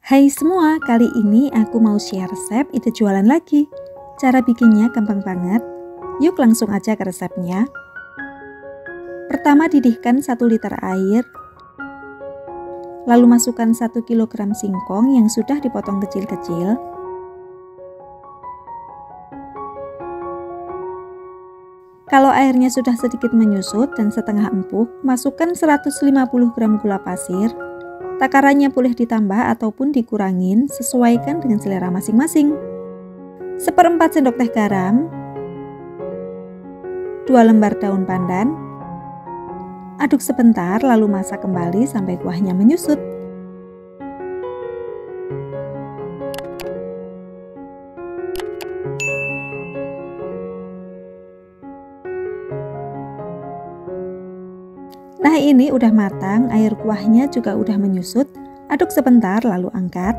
Hai semua, kali ini aku mau share resep ide jualan lagi. Cara bikinnya gampang banget. Yuk langsung aja ke resepnya. Pertama didihkan 1 liter air. Lalu masukkan 1 kg singkong yang sudah dipotong kecil-kecil. Kalau airnya sudah sedikit menyusut dan setengah empuk, masukkan 150 gram gula pasir. Takarannya boleh ditambah ataupun dikurangin, sesuaikan dengan selera masing-masing. 1/4 sendok teh garam, 2 lembar daun pandan. Aduk sebentar lalu masak kembali sampai kuahnya menyusut. Nah, ini udah matang, air kuahnya juga udah menyusut. Aduk sebentar lalu angkat.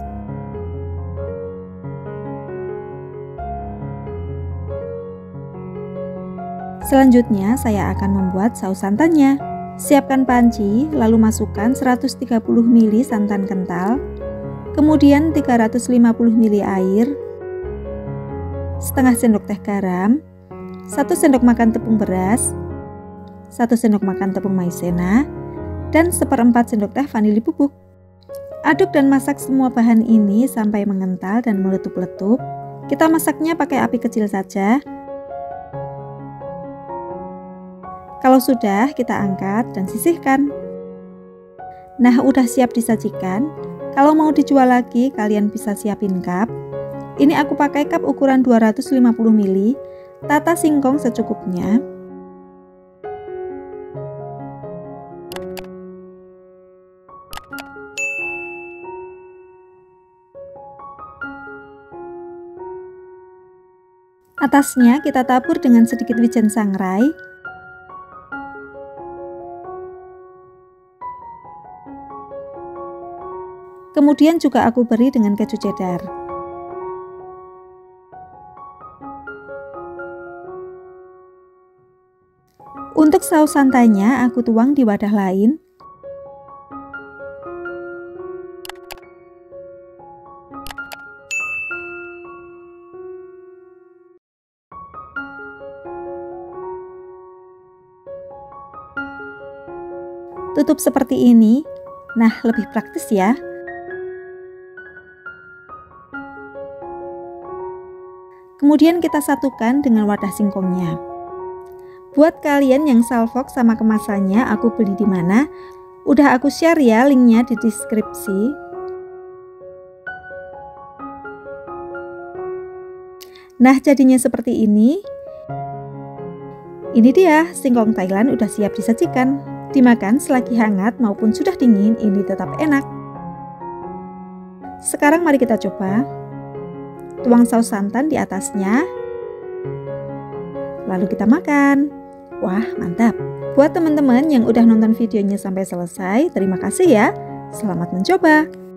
Selanjutnya saya akan membuat saus santannya. Siapkan panci, lalu masukkan 130 ml santan kental, kemudian 350 ml air, setengah sendok teh garam, 1 sendok makan tepung beras, 1 sendok makan tepung maizena, dan 1/4 sendok teh vanili bubuk. Aduk dan masak semua bahan ini sampai mengental dan meletup-letup. Kita masaknya pakai api kecil saja. Kalau sudah, kita angkat dan sisihkan. Nah, udah siap disajikan. Kalau mau dijual lagi, kalian bisa siapin cup. Ini aku pakai cup ukuran 250 ml. Tata singkong secukupnya. Atasnya kita tabur dengan sedikit wijen sangrai. Kemudian juga aku beri dengan keju cheddar. Untuk saus santainya aku tuang di wadah lain. Tutup seperti ini. Nah, lebih praktis ya. Kemudian kita satukan dengan wadah singkongnya. Buat kalian yang salfok sama kemasannya aku beli di mana, udah aku share ya linknya di deskripsi. Nah, jadinya seperti ini. Ini dia, singkong Thailand udah siap disajikan. Dimakan selagi hangat maupun sudah dingin, ini tetap enak. Sekarang mari kita coba. Tuang saus santan di atasnya. Lalu kita makan. Wah, mantap. Buat teman-teman yang udah nonton videonya sampai selesai, terima kasih ya. Selamat mencoba.